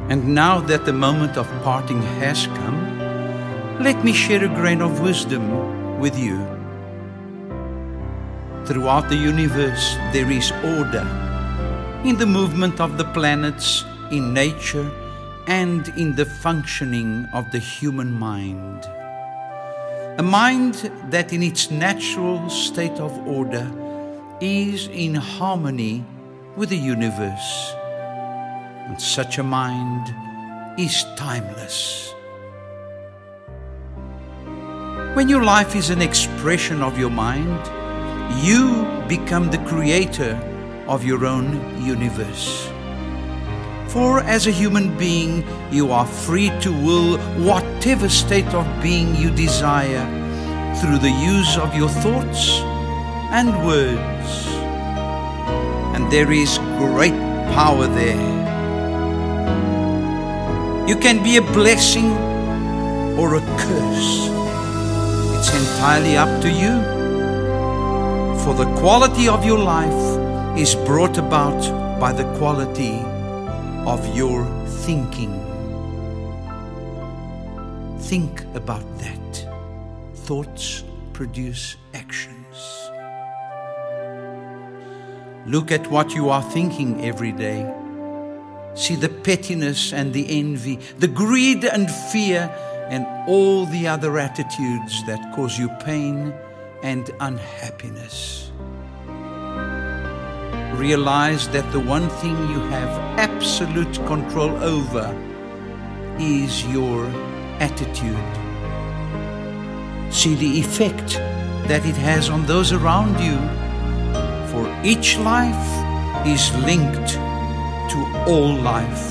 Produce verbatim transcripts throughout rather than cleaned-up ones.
And now that the moment of parting has come, let me share a grain of wisdom with you. Throughout the universe there is order, in the movement of the planets, in nature, and in the functioning of the human mind. A mind that in its natural state of order is in harmony with the universe. And such a mind is timeless. When your life is an expression of your mind, you become the creator of your own universe. For as a human being, you are free to will whatever state of being you desire through the use of your thoughts and words. And there is great power there. You can be a blessing or a curse. It's entirely up to you. For the quality of your life is brought about by the quality of your thinking. Think about that. Thoughts produce actions. Look at what you are thinking every day. See the pettiness and the envy, the greed and fear, and all the other attitudes that cause you pain and unhappiness. Realize that the one thing you have absolute control over is your attitude. See the effect that it has on those around you, for each life is linked to all life.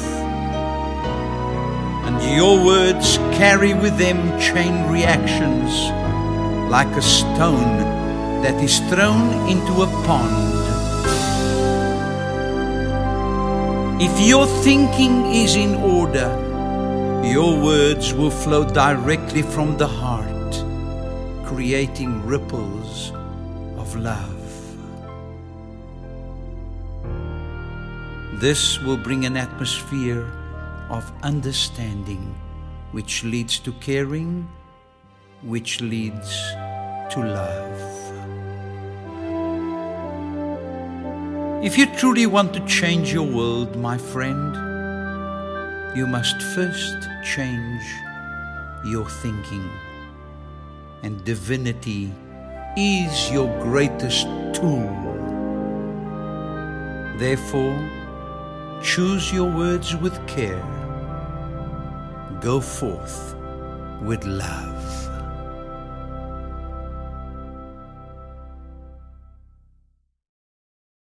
And your words carry with them chain reactions, like a stone that is thrown into a pond. If your thinking is in order, your words will flow directly from the heart, creating ripples of love. This will bring an atmosphere of understanding, which leads to caring, which leads to love. If you truly want to change your world, my friend, you must first change your thinking. And divinity is your greatest tool. Therefore, choose your words with care. Go forth with love.